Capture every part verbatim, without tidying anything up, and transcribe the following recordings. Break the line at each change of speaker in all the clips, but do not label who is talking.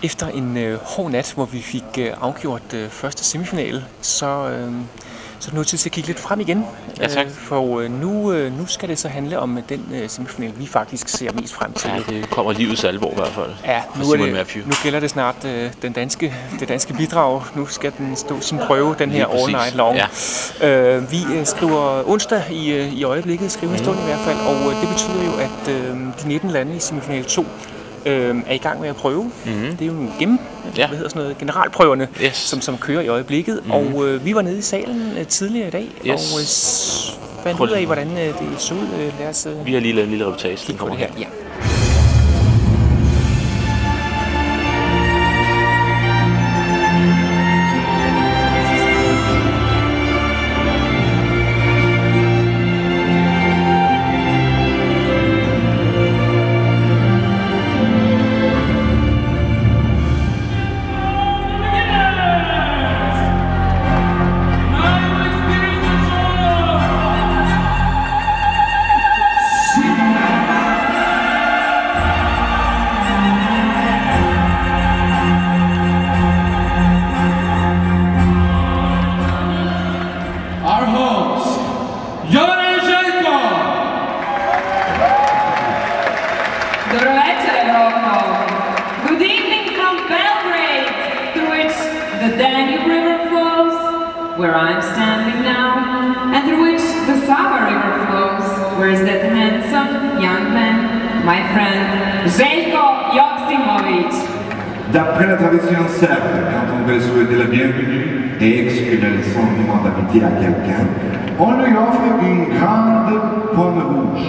efter en øh, hård nat, hvor vi fik øh, afgjort øh, første semifinale, så, øh, så er det nu tid til at kigge lidt frem igen.
Ja, tak.
Øh, for øh, nu, øh, nu skal det så handle om den øh, semifinale, vi faktisk ser mest frem til.
Ja, det kommer livets alvor i hvert fald.
Ja, nu, er det, nu gælder det snart øh, den danske, det danske bidrag. Nu skal den stå sin prøve, den her all night long. Ja. Øh, vi øh, skriver onsdag i, øh, i øjeblikket, skrivende stund mm. i hvert fald, og øh, det betyder jo, at øh, de nitten lande i semifinale to øh, er i gang med at prøve. Mm. Det er jo en gennem, ja. hvad hedder sådan noget, generalprøverne, yes. som, som kører i øjeblikket. Mm. Og øh, vi var nede i salen øh, tidligere i dag, yes. og øh, fandt ud af, hvordan øh, det så ud. Øh, lad os, øh,
vi har lige lavet en lille reportage, den kommer her.
Ja.
Where I'm standing now, and through which the Sava River flows, where is that handsome young man, my friend, Željko Joksimović.
D'après la tradition serbe, quand on veut souhaiter la bienvenue et exprimer le sentiment d'amitié à quelqu'un, on lui offre une grande pomme rouge.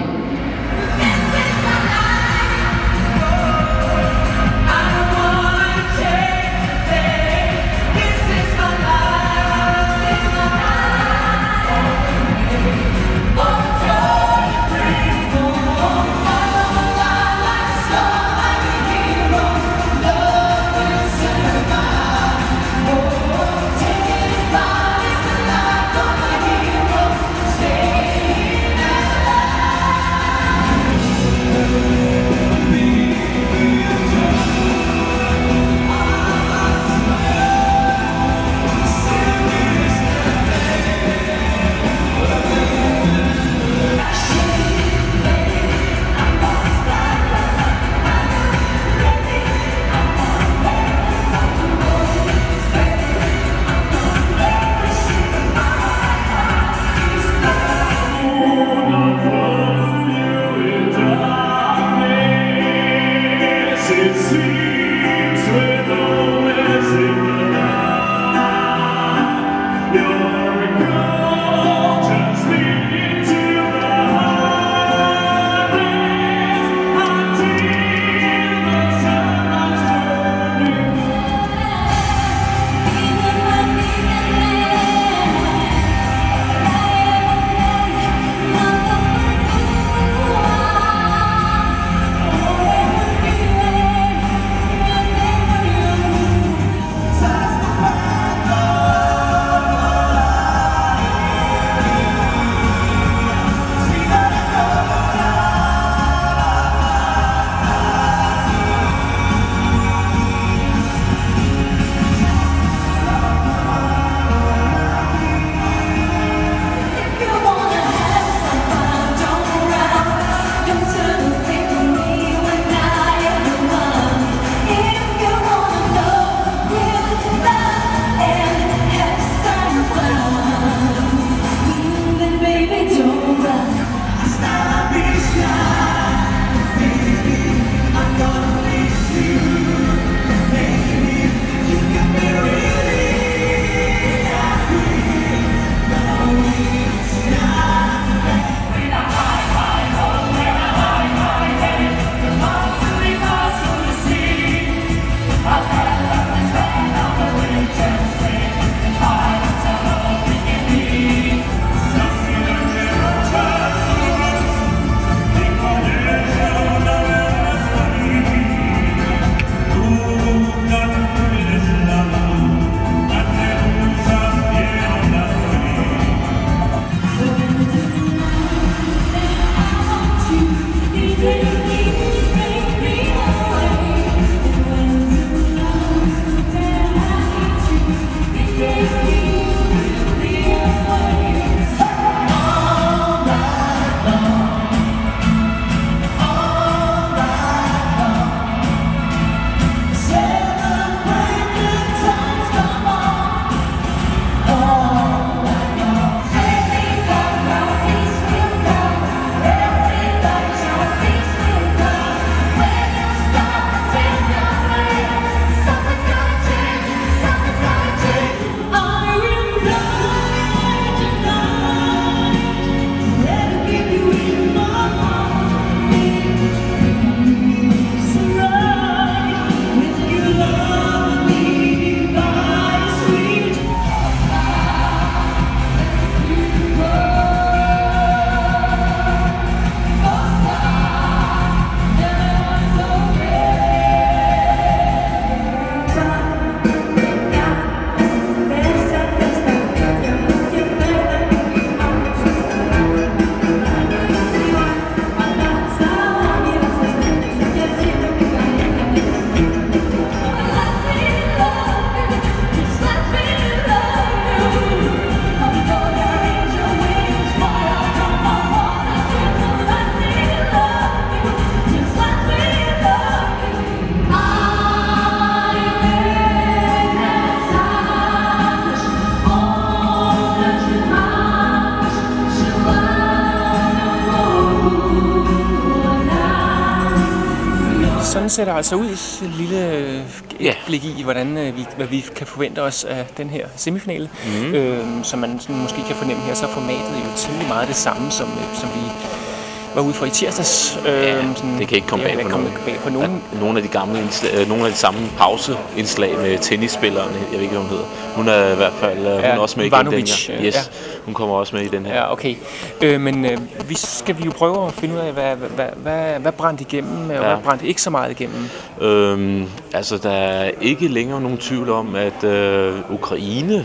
Sådan ser det altså ud, et lille
Ja.
blik i, hvordan øh, vi, hvad vi kan forvente os af den her semifinale. Mm. Øh, som man sådan måske kan fornemme her, så er formatet jo temmelig meget det samme, som, øh, som vi var ude fra i tirsdags. Øh,
Ja,
sådan,
det kan ikke komme bag på nogen.
Bag på nogen.
Ja, nogle af de gamle indslag, nogle af de samme pauseindslag med tennisspillerne, jeg ved ikke, hvad hun hedder. Hun er i hvert fald hun
Ja,
er også med i den her. Yes,
ja.
hun kommer også med i den her.
Ja, okay. Øh, men øh, vi skal vi jo prøve at finde ud af, hvad, hvad, hvad, hvad brændte igennem, og
Ja.
hvad brændte ikke så meget igennem.
Øhm, altså, der er ikke længere nogen tvivl om, at øh, Ukraine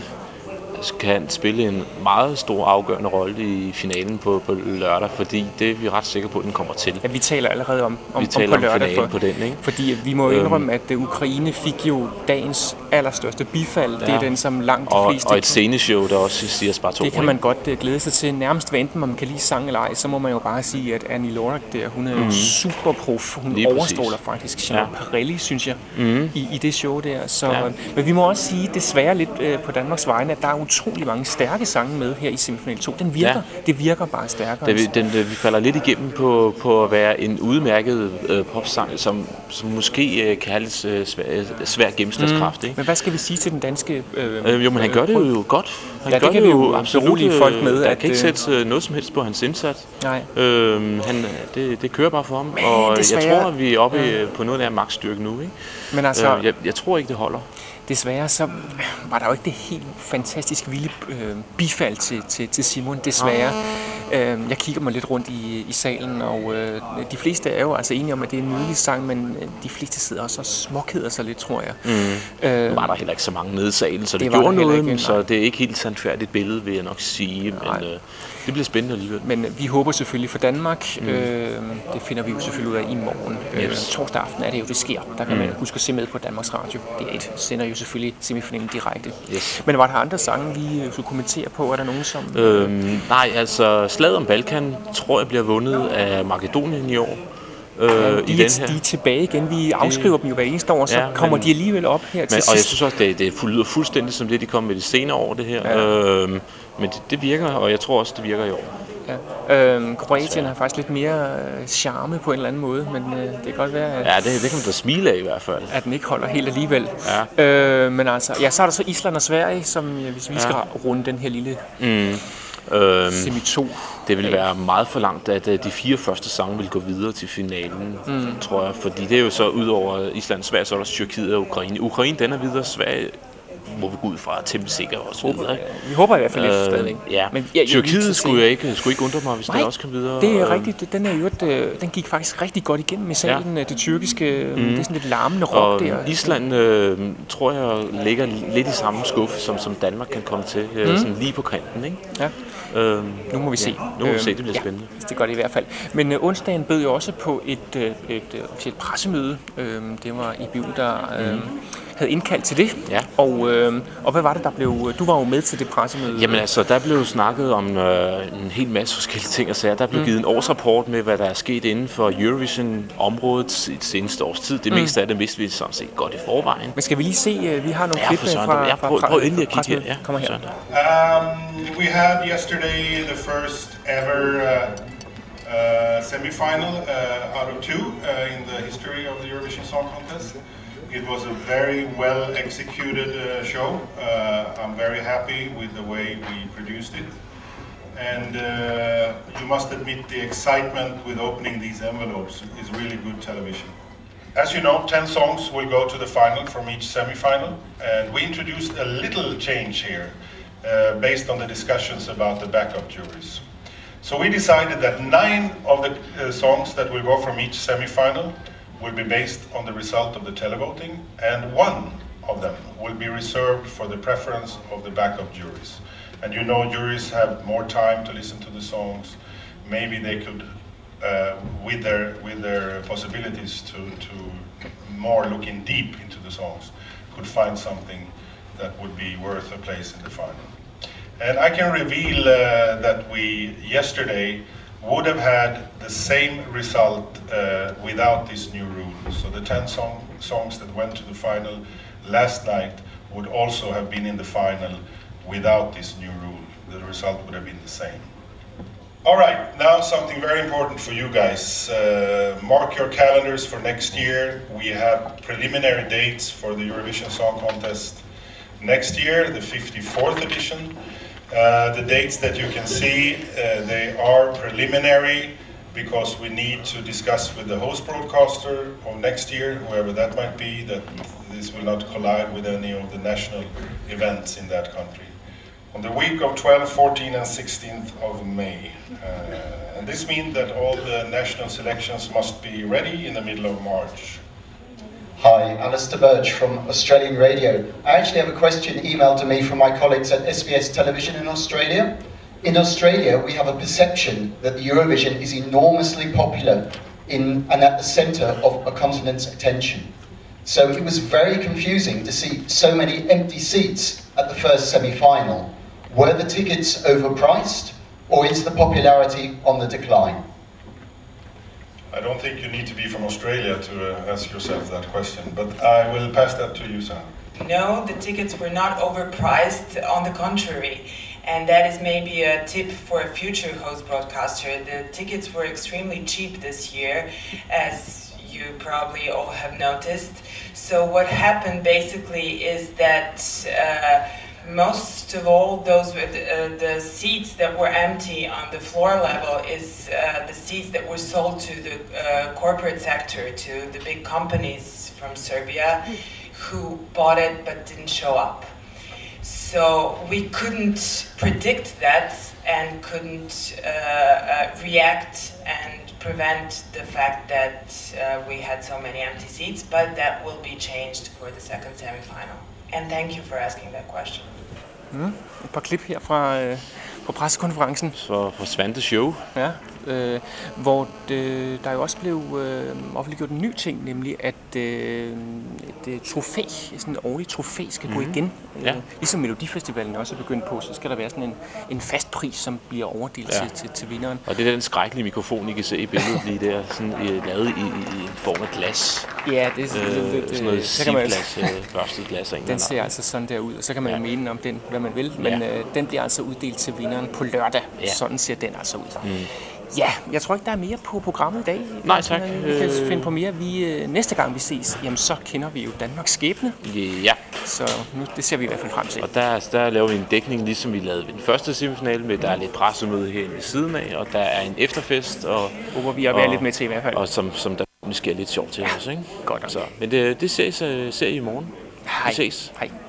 kan spille en meget stor afgørende rolle i finalen på, på lørdag, fordi det er vi ret sikre på, at den kommer til.
Ja, vi taler allerede om, om,
Vi taler
om på
om
lørdag.
finalen
For,
på den, ikke?
fordi vi må jo indrømme, at Ukraine fik jo dagens allerstørste bifald. Ja. Det er den, som langt de
og,
fleste...
og et sceneshow, der også siger Sparto.
Det kan man godt uh, glæde sig til. Nærmest hvad enten man kan lide sang eller ej, så må man jo bare sige, at Annie Lorak der, hun er mm. super prof. Hun
Lige
overstråler
præcis.
faktisk Jeanette
Ja.
Parelli, synes jeg, mm. i, i det show der. Så,
Ja.
men vi må også sige desværre lidt uh, på Danmarks vegne, at der er utrolig mange stærke sange med her i semifinal to. Den virker,
Ja.
det virker bare stærkere.
Det, den, vi falder lidt igennem på, på at være en udmærket øh, popsang, som, som måske øh, kan have lidt øh, svær, svær gennemslagskraft. Mm. Ikke?
Men hvad skal vi sige til den danske... Øh,
Øh, jo, men han gør det jo godt. Han
Ja, det
gør
kan vi jo berolige folk med,
Der
at,
kan ikke
øh,
sætte øh, noget som helst på hans indsats.
Nej.
Øhm, han, det, det kører bare for ham, og
desværre-
jeg tror, at vi er oppe ja. på noget af magtstyrke nu. Ikke?
Men altså,
Øh, jeg, jeg tror ikke, det holder.
desværre så var der jo ikke det helt fantastisk vilde øh, bifald til, til, til Simon, desværre. Øh, jeg kigger mig lidt rundt i, i salen, og øh, de fleste er jo altså enige om, at det er en nydelig sang, men de fleste sidder også og småkeder sig lidt, tror jeg.
Mm. Øh, var der heller ikke så mange nede i salen, så det,
det
gjorde noget,
ikke,
så det er ikke helt sandfærdigt billede, vil jeg nok sige, men øh, det bliver spændende alligevel.
Men vi håber selvfølgelig for Danmark. Mm. Øh, det finder vi jo selvfølgelig ud af i morgen.
Yes.
Øh, torsdag aften er det jo, det sker. Der kan mm. man huske at se med på Danmarks Radio. D et sender jo selvfølgelig semifinalen direkte.
Yes.
Men var der andre sange, vi skulle kommentere på? Er der nogen, som...
Øhm, nej, altså Slaget om Balkan tror jeg bliver vundet af Makedonien i år. Øh,
Ja,
i
de,
den her.
de er tilbage igen. Vi afskriver dem jo hver eneste år, så
Ja,
kommer
men-
de alligevel op her til
Men, og jeg
sidst.
synes også, det, det lyder fuldstændig som det, de kom med det senere år, det her.
Ja.
Øhm, men det, det virker, og jeg tror også, det virker i år.
Ja. Øhm, Kroatien har faktisk lidt mere øh, charme på en eller anden måde, men øh, det kan godt være, at,
Ja, det, det kan man da smile af i hvert fald.
at den ikke holder helt alligevel.
Ja.
Øh, men altså, ja, så er der så Island og Sverige, som øh, hvis vi
Ja.
skal runde den her lille
Mm. Øhm,
semi to.
det vil være meget for langt, at øh, de fire første sange vil gå videre til finalen, mm. tror jeg. Fordi det er jo så ud over Island og Sverige, så er der også Tyrkiet og Ukraine. Ukraine, den er videre, Sverige må vi gå ud fra, temmelig sikker og så videre. Ikke?
Vi håber i hvert fald lidt
Øh,
stadigvæk.
ja.
Men, ja, jeg vil lige
Tyrkiet
så
skulle
se-
jeg ikke, skulle ikke undre mig, hvis
Nej,
det også kom videre.
Det er
Øh,
rigtigt. Den, er jo et, øh, den gik faktisk rigtig godt igennem i salen. Ja. Det tyrkiske, mm. det er sådan lidt larmende rock
Og
der.
Island øh, tror jeg ligger lidt i samme skuffe, som, som Danmark kan komme til. Øh,
Mm.
sådan lige på kanten, ikke?
Ja.
Øhm,
Nu må vi se.
nu må vi se,
Øhm,
det bliver
ja,
spændende.
det gør det i hvert fald. Men øh, onsdagen bød jo også på et, øh, et øh, officielt pressemøde. Øh, det var i Bivl, der øh, havde havde indkaldt til det.
Ja.
Og, øh, og hvad var det, der blev... Du var jo med til det pressemøde.
Jamen altså, der blev snakket om øh, en hel masse forskellige ting og sager. Der blev mm. givet en årsrapport med, hvad der er sket inden for Eurovision-området i det seneste års tid. Det mm. meste af det vidste vi sådan set godt i forvejen.
Men skal vi lige se, vi har nogle
ja,
klip fra,
ja,
fra,
prøv,
fra,
prøv endelig at kigge
her. Ja, kommer her.
Um, we had yesterday the first ever uh, uh, semi-final uh, out of two uh, in the history of the Eurovision Song Contest. It was a very well executed uh, show. Uh, I'm very happy with the way we produced it. And uh, you must admit the excitement with opening these envelopes is really good television. As you know, ten songs will go to the final from each semi-final. And we introduced a little change here uh, based on the discussions about the backup juries. So we decided that nine of the uh, songs that will go from each semi-final will be based on the result of the televoting, and one of them will be reserved for the preference of the backup juries. And you know, juries have more time to listen to the songs. Maybe they could, uh, with their with their possibilities to to more looking deep into the songs, could find something that would be worth a place in the final. And I can reveal uh, that we yesterday would have had the same result uh, without this new rule. So the ten song, songs that went to the final last night would also have been in the final without this new rule. The result would have been the same. All right, now something very important for you guys. Uh, mark your calendars for next year. We have preliminary dates for the Eurovision Song Contest next year, the fifty-fourth edition. Uh, the dates that you can see, uh, they are preliminary because we need to discuss with the host broadcaster of next year, whoever that might be, that this will not collide with any of the national events in that country. On the week of twelfth, fourteenth and sixteenth of May. Uh, and this means that all the national selections must be ready in the middle of March.
Hi, Alistair Birch from Australian Radio. I actually have a question emailed to me from my colleagues at S B S Television in Australia. In Australia, we have a perception that the Eurovision is enormously popular in and at the centre of a continent's attention. So it was very confusing to see so many empty seats at the first semi-final. Were the tickets overpriced, or is the popularity on the decline?
I don't think you need to be from Australia to uh, ask yourself that question, but I will pass that to you, Sam.
No, the tickets were not overpriced, on the contrary. And that is maybe a tip for a future host broadcaster. The tickets were extremely cheap this year, as you probably all have noticed. So what happened basically is that uh, most of all those with uh, the seats that were empty on the floor level is uh, the seats that were sold to the uh, corporate sector, to the big companies from Serbia who bought it but didn't show up. So we couldn't predict that and couldn't uh, uh, react and prevent the fact that uh, we had so many empty seats, but that will be changed for the second semi-final. And thank you for asking that question.
Mm, et par klip her fra, øh, fra pressekonferencen.
Så for Svante Show.
Ja, øh, hvor det, der jo også blev øh, offentliggjort en ny ting, nemlig at øh, et trofæ, sådan et årligt trofæ skal mm. gå igen.
Ja.
Øh, ligesom Melodifestivalen også er begyndt på, så skal der være sådan en, en fast pris, som bliver overdelt ja. til, til, til vinderen.
Og det er den skrækkelige mikrofon, I kan se i billedet lige der, sådan øh, lavet i, i en form af glas.
Ja, det er
øh,
lidt,
sådan noget
sivglas,
øh, børstet glas.
Den ser altså sådan der ud, og så kan man jo ja. mene om den, hvad man vil, men
ja.
øh, den bliver altså uddelt til vinderen på lørdag. Ja. Sådan ser den altså ud. Mm. Ja, jeg tror ikke, der er mere på programmet i dag.
Nej, tak.
Vi kan øh... finde på mere. Vi, næste gang vi ses, jamen, så kender vi jo Danmarks skæbne.
Ja.
Så nu, det ser vi i hvert fald frem til.
Og der, der laver vi en dækning, ligesom vi lavede ved den første semifinale, med der er lidt pressemøde herinde ved siden af, og der er en efterfest. Og
håber vi at være og, lidt med til i hvert fald.
Og som, som der sker lidt sjovt til ja. os, ikke?
Godt.
Så, men det, det ses, ser I i morgen.
Hej.
Vi ses.
Hej.